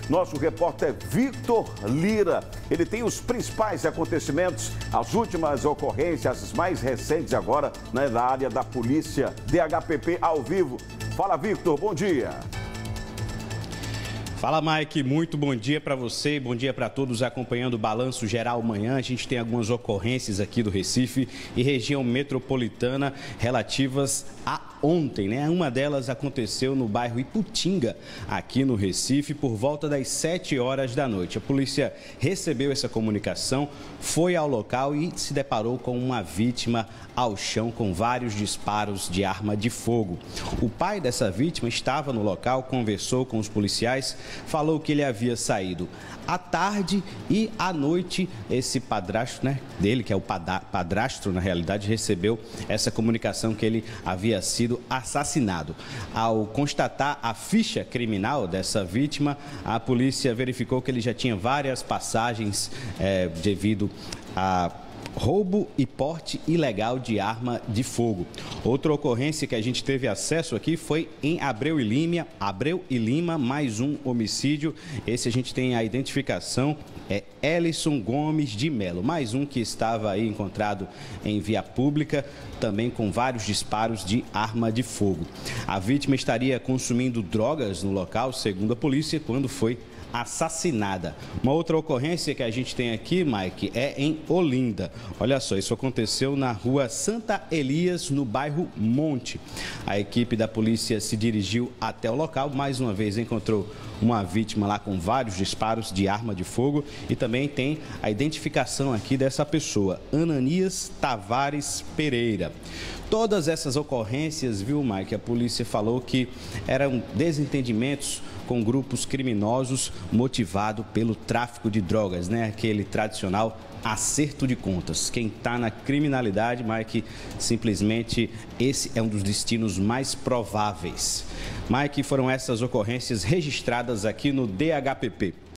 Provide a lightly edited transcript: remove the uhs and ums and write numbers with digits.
Nosso repórter Victor Lira. Ele tem os principais acontecimentos, as últimas ocorrências, as mais recentes agora, né, da área da polícia DHPP ao vivo. Fala, Victor, bom dia. Fala, Mike, muito bom dia para você e bom dia para todos acompanhando o Balanço Geral Manhã. A gente tem algumas ocorrências aqui do Recife e região metropolitana relativas a ontem, né? Uma delas aconteceu no bairro Iputinga, aqui no Recife, por volta das 7 horas da noite. A polícia recebeu essa comunicação, foi ao local e se deparou com uma vítima ao chão com vários disparos de arma de fogo. O pai dessa vítima estava no local, conversou com os policiais, falou que ele havia saído à tarde e à noite esse padrasto, né, dele, que é o padrasto na realidade, recebeu essa comunicação que ele havia sido assassinado. Ao constatar a ficha criminal dessa vítima, a polícia verificou que ele já tinha várias passagens devido a roubo e porte ilegal de arma de fogo. Outra ocorrência que a gente teve acesso aqui foi em Abreu e Lima, mais um homicídio. Esse a gente tem a identificação, é Ellison Gomes de Melo, mais um que estava aí encontrado em via pública, também com vários disparos de arma de fogo. A vítima estaria consumindo drogas no local, segundo a polícia, quando foi assassinada. Uma outra ocorrência que a gente tem aqui, Mike, é em Olinda. Olha só, isso aconteceu na rua Santa Elias, no bairro Monte. A equipe da polícia se dirigiu até o local, mais uma vez encontrou uma vítima lá com vários disparos de arma de fogo e também tem a identificação aqui dessa pessoa, Ananias Tavares Pereira. Todas essas ocorrências, viu, Mike, a polícia falou que eram desentendimentos com grupos criminosos motivado pelo tráfico de drogas, né? Aquele tradicional acerto de contas. Quem está na criminalidade, Mike, simplesmente esse é um dos destinos mais prováveis. Mike, foram essas ocorrências registradas aqui no DHPP.